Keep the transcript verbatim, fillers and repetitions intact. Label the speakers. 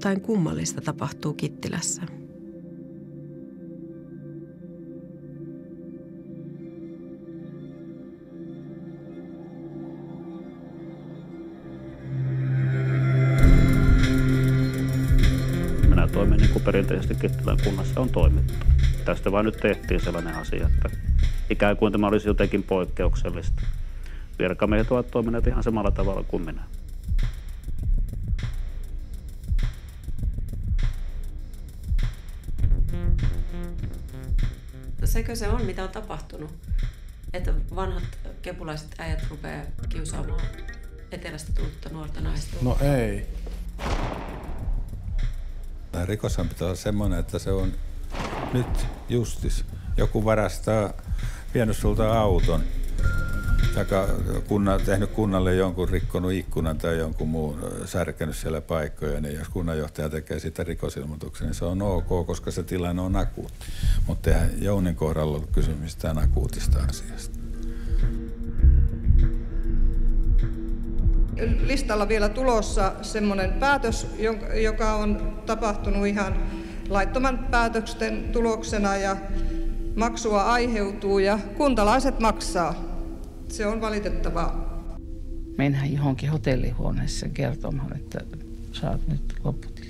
Speaker 1: jotain kummallista tapahtuu Kittilässä.
Speaker 2: Minä toimin niin kuin perinteisesti Kittilän kunnassa on toimittu. Tästä vain nyt tehtiin sellainen asia, että ikään kuin tämä olisi jotenkin poikkeuksellista. Virkamiehet ovat toimineet ihan samalla tavalla kuin minä.
Speaker 1: Sekö se on, mitä on tapahtunut? Että vanhat kepulaiset äijät rupeaa kiusaamaan etelästä tullutta nuorta naista?
Speaker 3: No ei.
Speaker 4: Tämä rikoshan pitää olla semmoinen, että se on nyt justis. Joku varastaa, vienyt sulta auton, tai kunnan, tehnyt kunnalle jonkun rikkonut ikkunan tai jonkun muun särkenyt siellä paikkoja, niin jos kunnanjohtaja tekee sitä rikosilmoituksen, niin se on ok, koska se tilanne on akuutti. Mutta eihän Jounin kohdalla ollut kysymys mistään akuutista asiasta.
Speaker 5: Listalla vielä tulossa semmoinen päätös, joka on tapahtunut ihan laittoman päätöksen tuloksena ja maksua aiheutuu ja kuntalaiset maksaa. Se on valitettavaa.
Speaker 6: Mennään johonkin hotellihuoneeseen kertomaan, että saat nyt loput.